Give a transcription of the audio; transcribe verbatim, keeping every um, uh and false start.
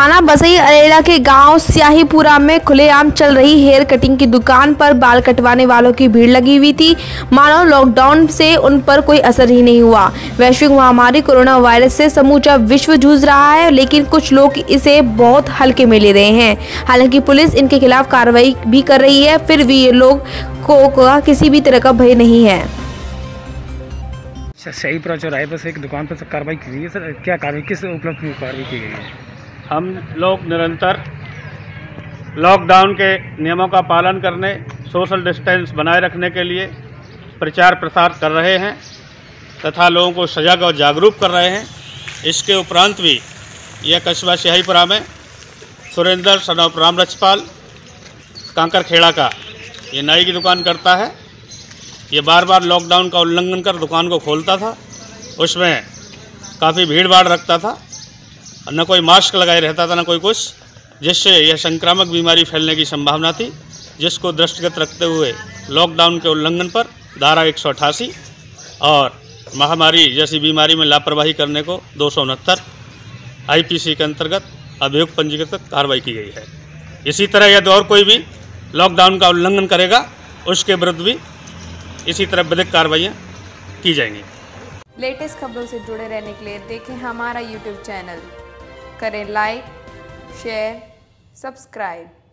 थाना बसई अरेरा के गांव स्याहीपुरा में खुलेआम चल रही हेयर कटिंग की दुकान पर बाल कटवाने वालों की भीड़ लगी हुई थी। मानो लॉकडाउन से उन पर कोई असर ही नहीं हुआ। वैश्विक महामारी कोरोना वायरस से समूचा विश्व जूझ रहा है, लेकिन कुछ लोग इसे बहुत हल्के में ले रहे हैं। हालांकि पुलिस इनके खिलाफ कार्रवाई भी कर रही है, फिर भी ये लोग को किसी भी तरह का भय नहीं है। स्याहीपुरा चौराहे पर से एक दुकान पर कार्रवाई की गई है। सर, क्या कार्रवाई, किस उपलब्ध में कार्रवाई की गई है? हम लोग निरंतर लॉकडाउन के नियमों का पालन करने, सोशल डिस्टेंस बनाए रखने के लिए प्रचार प्रसार कर रहे हैं तथा लोगों को सजग और जागरूक कर रहे हैं। इसके उपरांत भी यह कस्बा स्याहीपुरा में सुरेंद्र सनौप राम रचपाल कांकर खेड़ा का ये नाई की दुकान करता है। ये बार बार लॉकडाउन का उल्लंघन कर दुकान को खोलता था। उसमें काफ़ी भीड़ भाड़ रखता था, न कोई मास्क लगाए रहता था, न कोई कुछ, जिससे यह संक्रामक बीमारी फैलने की संभावना थी, जिसको दृष्टिगत रखते हुए लॉकडाउन के उल्लंघन पर धारा एक सौ अट्ठासी और महामारी जैसी बीमारी में लापरवाही करने को दो सौ उनहत्तर आईपीसी के अंतर्गत अभियुक्त पंजीकृत कार्रवाई की गई है। इसी तरह यदि और कोई भी लॉकडाउन का उल्लंघन करेगा, उसके विरुद्ध भी इसी तरह विधिक कार्रवाइयाँ की जाएंगी। लेटेस्ट खबरों से जुड़े रहने के लिए देखें हमारा यूट्यूब चैनल, करें लाइक, शेयर, सब्सक्राइब।